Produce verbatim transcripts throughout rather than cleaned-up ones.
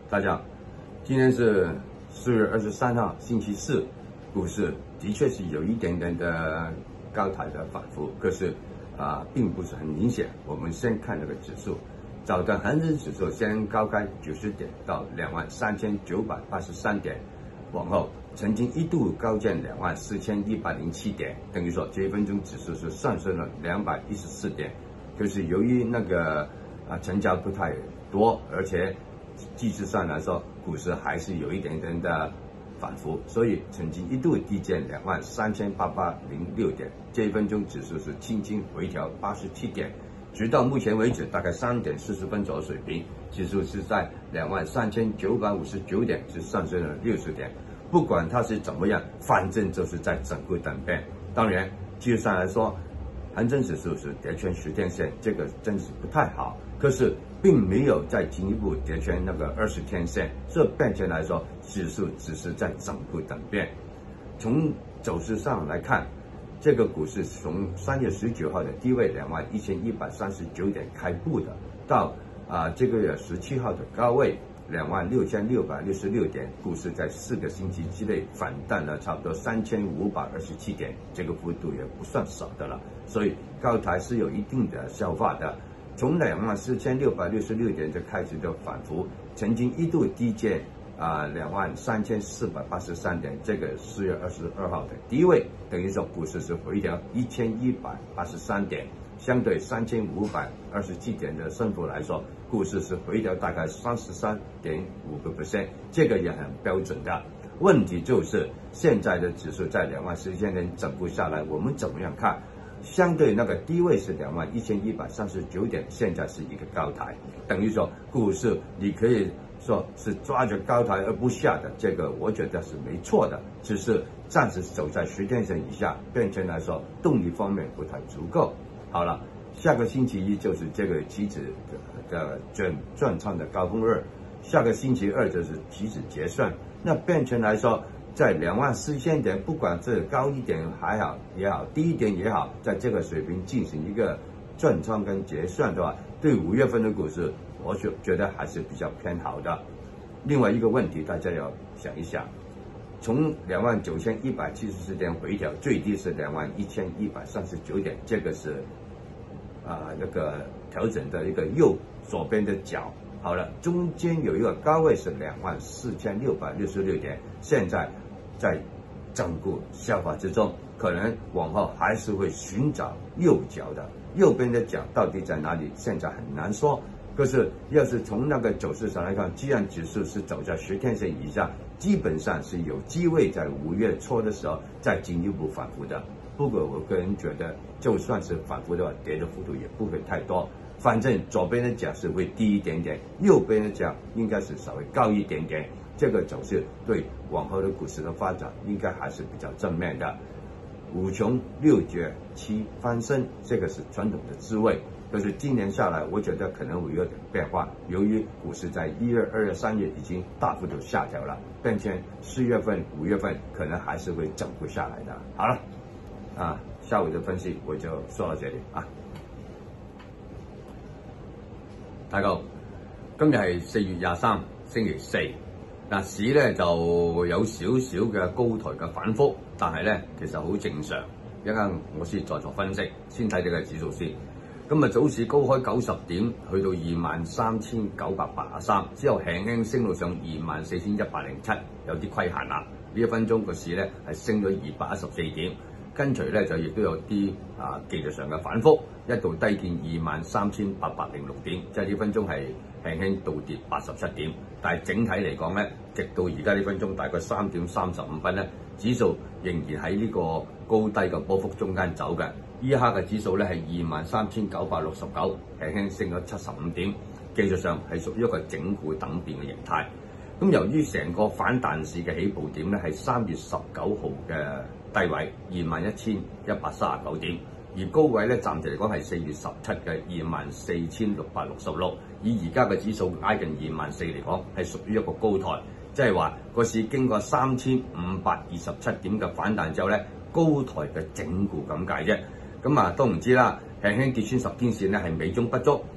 大家好，今天是四月二十三号，星期四，股市的确是有一点点的高台的反复，可是啊、呃，并不是很明显。我们先看这个指数，早的恒生指数先高开九十点到两万三千九百八十三点，往后曾经一度高见两万四千一百零七点，等于说这一分钟指数是上升了两百一十四点，就是由于那个啊成交不太多，而且技术上来说，股市还是有一点点的反复，所以曾经一度低见两万三千八百零六点，这一分钟指数是轻轻回调八十七点，直到目前为止大概三点四十分左右水平，指数是在两万三千九百五十九点，是上升了六十点。不管它是怎么样，反正就是在整固等边。当然，技术上来说，恒生指数是跌穿十天线，这个真是不太好。可是并没有再进一步跌穿那个二十天线，这变成来说，指数只是在整固等边。从走势上来看，这个股市从三月十九号的低位两万一千一百三十九点开步的，到啊、呃、这个月十七号的高位两万六千六百六十六点，股市在四个星期之内反弹了差不多三千五百二十七点，这个幅度也不算少的了。所以高台是有一定的消化的。从两万四千六百六十六点就开始的反复，曾经一度低见啊两万三千四百八十三点，这个四月二十二号的低位，等于说股市是回调一千一百八十三点，相对三千五百二十七点的升幅来说，股市是回调大概三十三点五个 percent， 这个也很标准的。问题就是现在的指数在两万四千点整固下来，我们怎么样看？相对那个低位是两万一千一百三十九点，现在是一个高台，等于说股市你可以说是抓着高台而不下的，这个我觉得是没错的，只是暂时走在十天线以下，变成来说动力方面不太足够。好了，下个星期一就是这个期指的转转仓的高峰日，下个星期二就是期指结算，那变成来说，在两万四千点，不管是高一点还好也好，低一点也好，在这个水平进行一个转仓跟结算的话，对五月份的股市，我觉觉得还是比较偏好的。另外一个问题，大家要想一想，从两万九千一百七十四点回调，最低是两万一千一百三十九点，这个是啊、呃、那个调整的一个右左边的角。好了，中间有一个高位是两万四千六百六十六点，现在在整固消化之中，可能往后还是会寻找右角的，右边的角到底在哪里，现在很难说。可是要是从那个走势上来看，既然指数是走在十天线以下，基本上是有机会在五月初的时候再进一步反复的。不过我个人觉得，就算是反复的话，跌的幅度也不会太多。反正左边的角是会低一点点，右边的角应该是稍微高一点点。这个走势对往后的股市的发展应该还是比较正面的。五穷六绝七翻身，这个是传统的滋味。可是今年下来，我觉得可能会有点变化。由于股市在一月、二月、三月已经大幅度下调了，变成四月份、五月份可能还是会整固下来的。好了，啊，下午的分析我就说到这里啊。大家好，今日係四月廿三，星期四。嗱，市咧就有少少嘅高台嘅反覆，但係咧其實好正常。一陣我先再作分析，先睇呢個指數先。今日早市高開九十點，去到二萬三千九百八十三，之後輕輕升到上二萬四千一百零七，有啲虧閒啦。呢一分鐘個市咧係升咗二百一十四點。跟隨咧就亦都有啲啊技術上嘅反覆，一度低見二萬三千八百零六點，即係呢分鐘係輕輕倒跌八十七點。但係整體嚟講咧，直到而家呢分鐘大概三點三十五分咧，指數仍然喺呢個高低嘅波幅中間走嘅。呢一刻嘅指數咧係二萬三千九百六十九，輕輕升咗七十五點，技術上係屬於一個整固等變嘅形態。咁由於成個反彈市嘅起步點咧係三月十九號嘅低位二萬一千一百三十九點，而高位咧暫時嚟講係四月十七嘅二萬四千六百六十六，以而家嘅指數挨近二萬四嚟講係屬於一個高台，即係話個市經過三千五百二十七點嘅反彈之後咧，高台嘅整固咁解啫。咁啊都唔知啦，輕輕跌穿十天線咧係美中不足，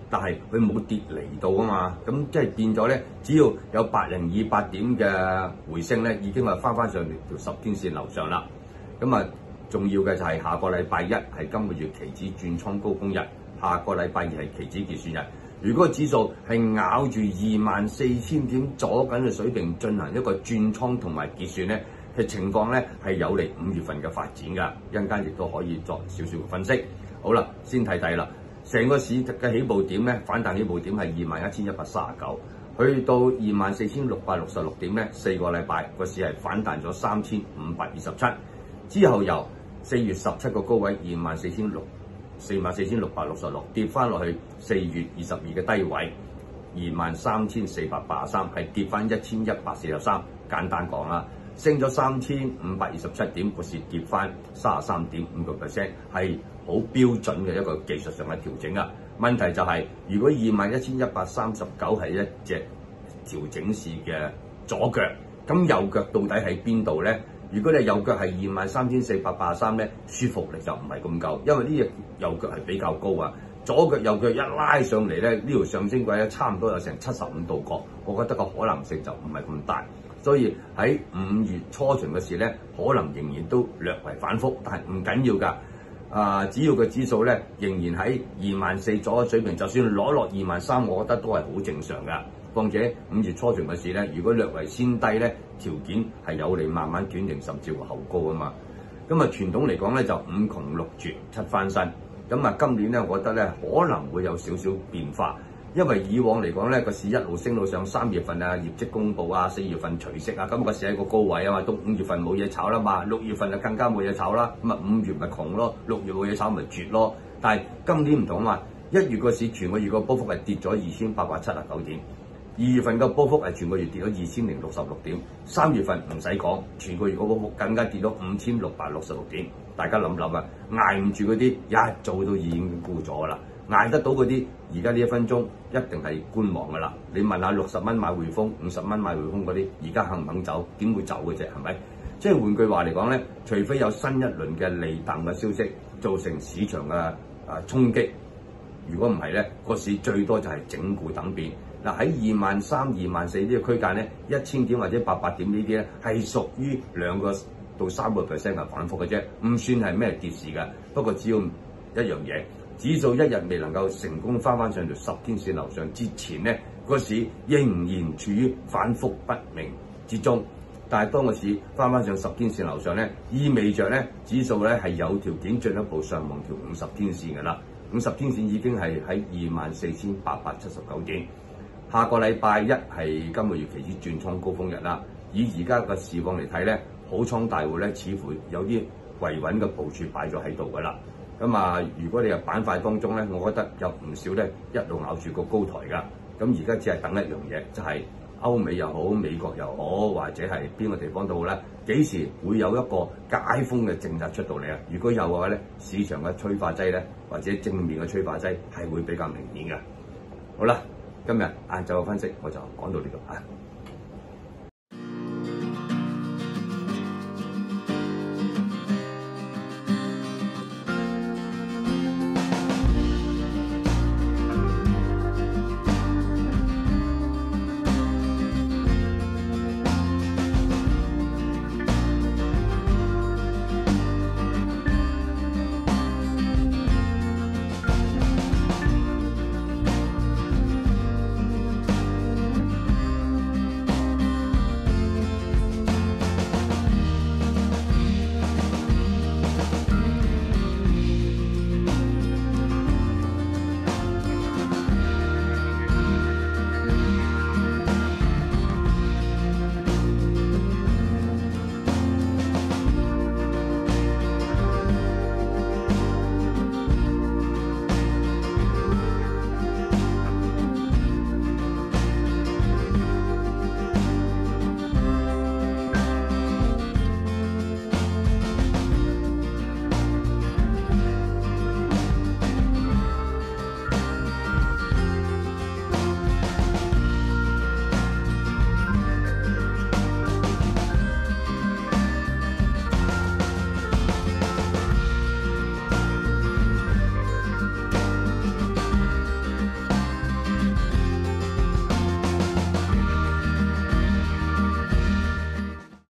但係佢冇跌嚟到啊嘛，咁即係變咗咧，只要有八零二八點嘅回升咧，已經係翻翻上條十天線樓上啦。咁啊，重要嘅就係下個禮拜一係今個月期指轉倉高峰日，下個禮拜二係期指結算日。如果指數係咬住二萬四千點左緊嘅水平進行一個轉倉同埋結算咧嘅情況咧，係有利五月份嘅發展㗎。一陣間亦都可以作少少嘅分析。好啦，先睇睇啦。成個市嘅起步點咧，反彈起步點係二萬一千一百三十九，去到二萬四千六百六十六點咧，四個禮拜個市係反彈咗三千五百二十七，之後由四月十七個高位二萬四千六四萬四千六百六十六跌翻落去四月二十二嘅低位二萬三千四百八十三，係跌翻一千一百四十三。簡單講啦，升咗三千五百二十七點，個市跌翻三十三點五個 percent， 係好標準嘅一個技術上嘅調整啊！問題就係、是，如果二萬一千一百三十九係一隻調整市嘅左腳，咁右腳到底喺邊度咧？如果你右腳係二萬三千四百八十三咧，舒服力就唔係咁夠，因為呢隻右腳係比較高啊。左腳右腳一拉上嚟咧，呢條上升軌咧差唔多有成七十五度角，我覺得個可能性就唔係咁大。所以喺五月初旬嘅時咧，可能仍然都略為反覆，但係唔緊要㗎。啊、呃，只要個指數咧仍然喺二萬四左右水平，就算攞落二萬三，我覺得都係好正常㗎。況且五月初旬嘅市咧，如果略為先低咧，條件係有利慢慢轉型，甚至乎後高啊嘛。咁啊，傳統嚟講咧就五窮六絕七翻身。咁啊，今年咧，我覺得咧可能會有少少變化，因為以往嚟講咧個市一路升到上三月份啊，業績公佈啊，四月份除息啊，咁個市喺個高位啊嘛，到五月份冇嘢炒啦嘛，六月份就更加冇嘢炒啦，咁啊五月咪窮咯，六月冇嘢炒咪絕咯。但係今年唔同啊嘛，一月個市全個月個波幅係跌咗二千八百七十九點。二月份嘅波幅係全個月跌咗二千零六十六點，三月份唔使講，全個月個波幅更加跌咗五千六百六十六點。大家諗諗啊，捱唔住嗰啲一早都已經沽咗啦，捱得到嗰啲而家呢一分鐘一定係觀望噶啦。你問下六十蚊買匯豐、五十蚊買匯豐嗰啲，而家肯唔肯走？點會走嘅啫？係咪？即係換句話嚟講咧，除非有新一輪嘅利淡嘅消息造成市場嘅啊衝擊，如果唔係咧，個市最多就係整固等變。嗱，喺二萬三、二萬四呢個區間咧，一千點或者八百點呢啲咧，係屬於兩個到三個 percent 嘅反覆嘅啫，唔算係咩跌市㗎。不過只要一樣嘢，指數一日未能夠成功翻翻上條十天線樓上之前咧，個市仍然處於反覆不明之中。但係當個市翻翻上十天線樓上咧，意味着咧指數咧係有條件進一步上望條五十天線㗎啦。五十天線已經係喺二萬四千八百七十九點。下個禮拜一係今個月期指轉倉高峰日啦。以而家嘅市況嚟睇咧，好倉大戶咧似乎有啲維穩嘅部署擺咗喺度㗎啦。咁啊，如果你係板塊當中咧，我覺得有唔少咧一路咬住個高台㗎。咁而家只係等一樣嘢，就係、是、歐美又好、美國又好，或者係邊個地方都好咧，幾時會有一個解封嘅政策出到嚟啊？如果有嘅話咧，市場嘅催化劑咧，或者正面嘅催化劑係會比較明顯嘅。好啦。今日晏晝嘅分析我就講到呢度啊。